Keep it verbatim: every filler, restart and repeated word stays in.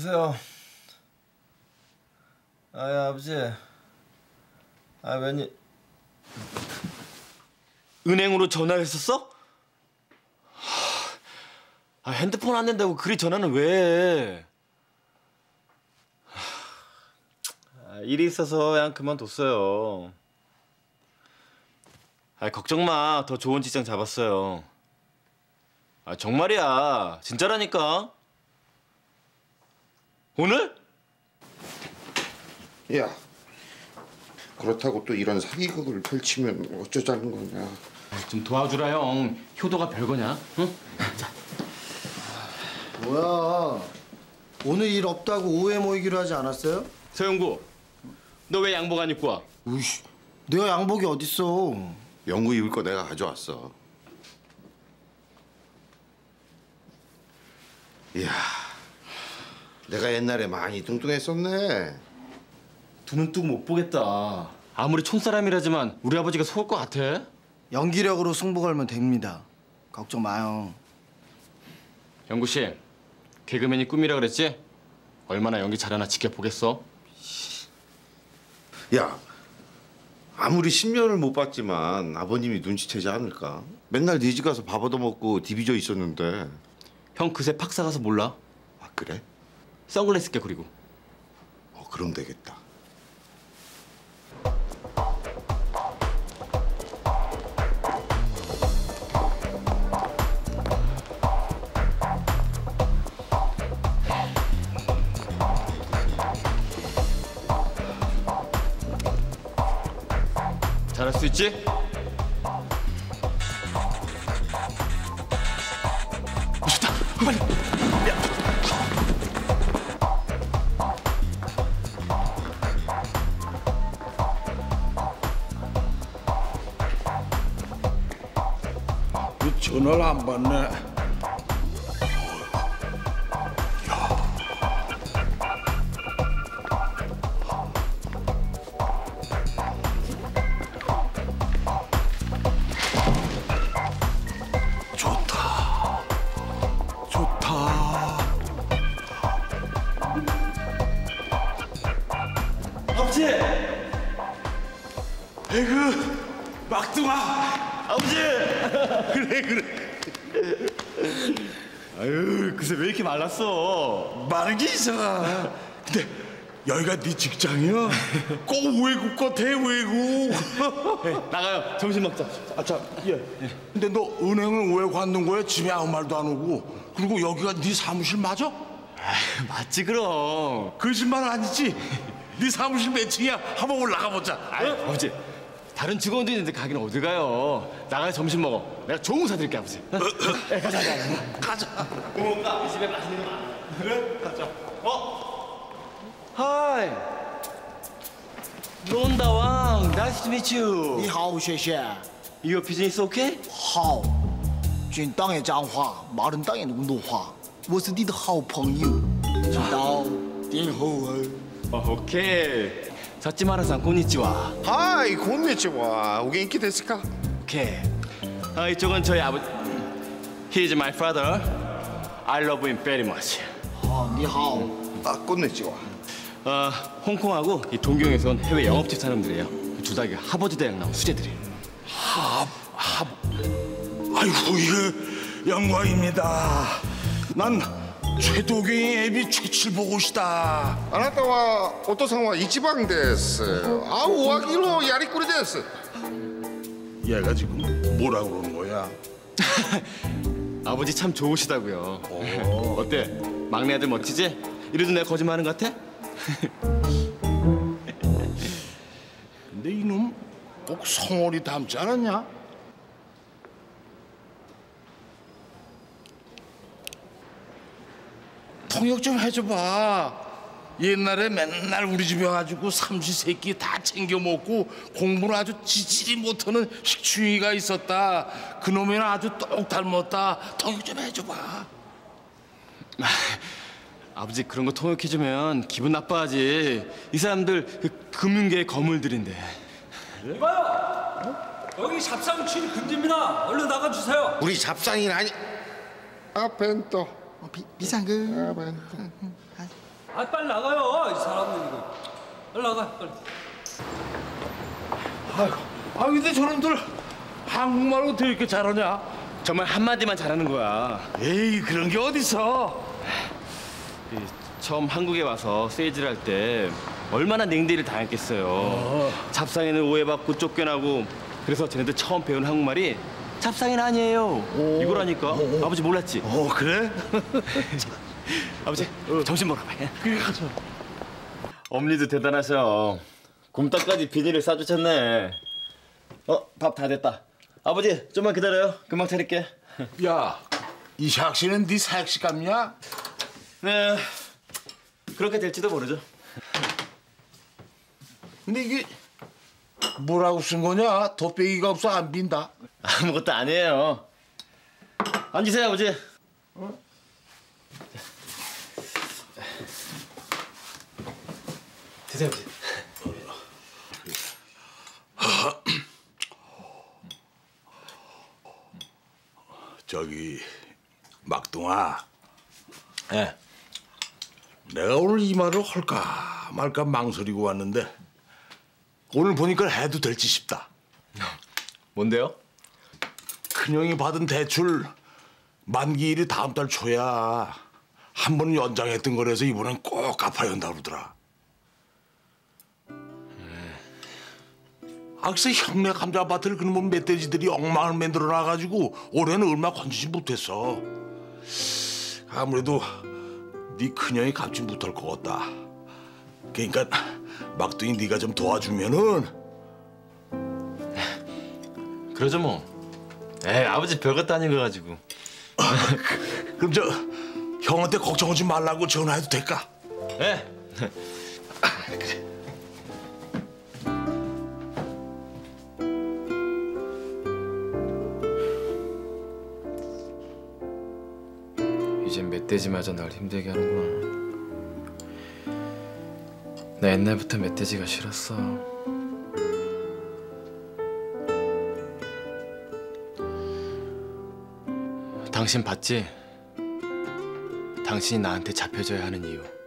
여보세요. 아야 아버지. 아 웬일? 은행으로 전화했었어? 아, 핸드폰 안 된다고 그리 전화는 왜 해? 아, 일이 있어서 그냥 그만뒀어요. 아, 걱정 마. 더 좋은 직장 잡았어요. 아, 정말이야. 진짜라니까. 오늘? 야, 그렇다고 또 이런 사기극을 펼치면 어쩌자는 거냐. 좀 도와주라 형. 효도가 별거냐? 응? 자. 뭐야? 오늘 일 없다고 오후에 모이기로 하지 않았어요? 서영구, 너 왜 양복 안 입고 와? 우이씨, 내가 양복이 어딨어? 영구 입을 거 내가 가져왔어. 이야, 내가 옛날에 많이 뚱뚱했었네. 두 눈 뜨고 못 보겠다. 아무리 촌사람이라지만 우리 아버지가 속을 것 같아? 연기력으로 승부 걸면 됩니다. 걱정 마요. 영구 씨, 개그맨이 꿈이라 그랬지? 얼마나 연기 잘하나 지켜보겠어? 야, 아무리 십 년을 못 봤지만 아버님이 눈치채지 않을까? 맨날 네 집 가서 밥 얻어먹고 디비져 있었는데. 형 그새 팍사 가서 몰라? 아, 그래? 선글라스 껴 그리고. 어, 그럼 되겠다. 잘할 수 있지? 좋다. 빨리. 야. 전화를 안 받네. 좋다. 좋다. 아버지! 에그, 막둥아. 아버지! 그래 그래. 아유 그새 왜 이렇게 말랐어? 마른 게 있어. 근데 여기가 네 직장이야? 꼭 외국 같아, 외국. 네, 나가요. 점심 먹자. 아, 참, 예. 근데 너 은행을 왜 관둔 거야? 집에 아무 말도 안 오고. 그리고 여기가 네 사무실 맞아? 아유, 맞지 그럼. 거짓말 아니지? 네 사무실 몇 층이야? 한번 올라가 보자. 아유, 어? 아버지 다른 직원도 있는데 가긴 어디 가요? 나가서 점심 먹어. 내가 좋은 거 사드릴게 아버지. 어? 네, 가자 가자. 가자. 고맙다. 이 집에 맛있는 거 많아. 그래? 가자. 어? 하이. 론다 왕. Nice to meet you. 你好，谢谢。 Your business okay? 好，军党也讲话，马人党也那么多话。我是你的好朋友，知道？点好啊。 어, 오케이. 사치마라상 곤니치와. 하이, 곤니치와. 오겐키 데스까? 오케이. 아, 이쪽은 저희 아버지. He is my father. I love him very much. 好，你好。 아, 곤니치와. 어, 홍콩하고 이 동경에서 온 해외 영업직 사람들이에요. 둘 다 하버드 대학 나온 수재들이에요. 하, 하. 아이고, 이거 영광입니다. 난 최도경의 애비 최칠보고 싶다. あなたはお父さんは一番です。あ、お秋のやりくりです。 얘가 지금 뭐라 그러는 거야? 아버지 참 좋으시다고요. 어때? 막내 아들 멋지지? 이래도 내가 거짓말하는 것 같아? 근데 이놈 꼭 성월이 닮지 않았냐? 통역 좀 해줘봐. 옛날에 맨날 우리 집에 와가지고 삼시세끼 다 챙겨 먹고 공부는 아주 지질이 못하는 식충이가 있었다. 그놈이는 아주 똑 닮았다. 통역 좀 해줘봐. 아버지 그런 거 통역해주면 기분 나빠하지. 이 사람들 그 금융계의 거물들인데. 이봐요! 여기 잡상 친 금지입니다. 얼른 나가주세요. 우리 잡상인 아니. 아, 벤또. 어, 비 비상금. 아, 벤또. 아 빨리 나가요 이 사람들 이거. 빨리 나가 빨리. 아 근데 저놈들 한국말 어떻게 이렇게 잘하냐? 정말 한마디만 잘하는 거야. 에이 그런 게 어딨어? 이, 처음 한국에 와서 세일즈를 할 때 얼마나 냉대를 당했겠어요. 어. 잡상에는 오해받고 쫓겨나고. 그래서 쟤네들 처음 배운 한국말이 잡상인 아니에요. 이거라니까. 아버지 몰랐지? 어 그래? 아버지 점심 먹으러 가요. 그래 가자. 엄니도 대단하셔. 곰탕까지 비닐을 싸주셨네. 어, 밥 다 됐다. 아버지 좀만 기다려요. 금방 차릴게. 야, 이 샥씨는 네 색시감이야? 네, 그렇게 될지도 모르죠. 근데 이게 뭐라고 쓴 거냐? 덧배기가 없어 안 빈다. 아무것도 아니에요. 앉으세요, 아버지. 어? 드세요, 아버지. 저기 막둥아, 예. 내가 오늘 이 말을 할까 말까 망설이고 왔는데 오늘 보니까 해도 될지 싶다. 뭔데요? 큰형이 받은 대출 만기일이 다음 달 초야. 한 번은 연장했던 거라서 이번엔 꼭 갚아야 한다 그러더라. 아, 글쎄 형네 감자밭을 그놈의 멧돼지들이 엉망을 만들어 놔가지고 올해는 얼마 건지지 못했어. 아무래도 네 큰형이 갚지 못할 것 같다. 그러니까 막둥이 네가 좀 도와주면은. 그러죠 뭐. 에이, 아버지 별것도 아닌 거 가지고. 그럼 저 형한테 걱정하지 말라고 전화해도 될까? 네. 이젠 멧돼지마저 날 힘들게 하는구나. 나 옛날부터 멧돼지가 싫었어. 당신 봤지? 당신이 나한테 잡혀줘야 하는 이유.